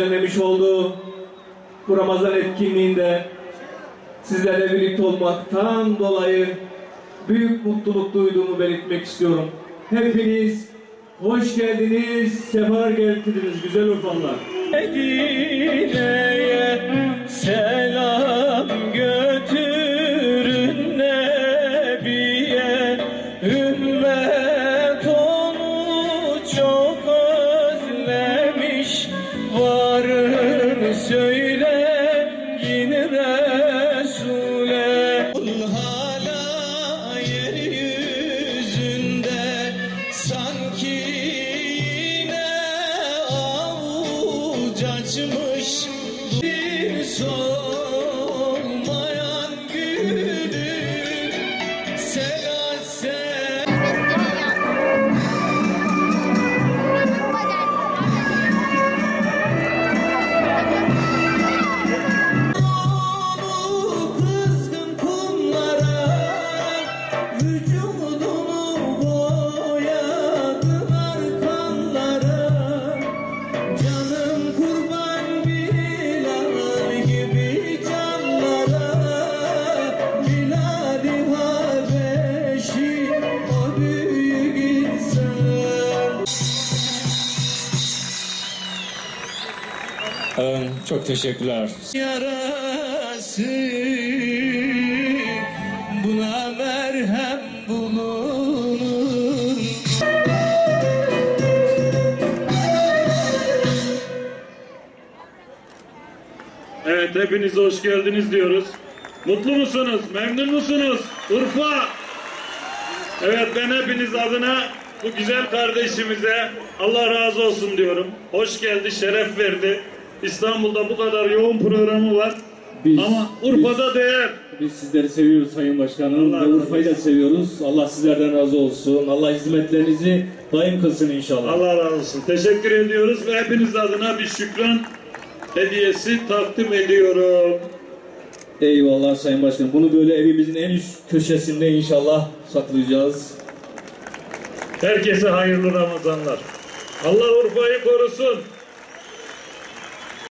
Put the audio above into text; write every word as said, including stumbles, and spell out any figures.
düzenlemiş olduğu bu Ramazan etkinliğinde sizlerle birlikte olmaktan dolayı büyük mutluluk duyduğumu belirtmek istiyorum. Hepiniz hoş geldiniz, sefer getirdiniz güzel Urfalılar. Medine'ye selam götürün Nebiye, ümmet onu çok özlemiş, varın söyleyin Resul'e. Hala yeryüzünde sanki açmış bir solmayan gülü selase. Onu kızgın kumlara vücudunu boyadılar kanlara. Canım kurban Bilal gibi canlara, Bilal-i Habeşi o büyük insan. Ee, çok teşekkürler. Yarası buna merhem bulunur. Evet, hepiniz hoş geldiniz diyoruz. Mutlu musunuz? Memnun musunuz? Urfa! Evet, ben hepiniz adına bu güzel kardeşimize Allah razı olsun diyorum. Hoş geldi, şeref verdi. İstanbul'da bu kadar yoğun programı var. Biz, ama Urfa'da biz, değer. Biz sizleri seviyoruz Sayın Başkanım. Allah ve Urfa'yı da seviyoruz. Allah sizlerden razı olsun. Allah hizmetlerinizi daim kılsın inşallah. Allah razı olsun. Teşekkür ediyoruz ve hepiniz adına bir şükran hediyesi takdim ediyorum. Eyvallah Sayın Başkanım. Bunu böyle evimizin en üst köşesinde inşallah saklayacağız. Herkese hayırlı Ramazanlar. Allah Urfa'yı korusun.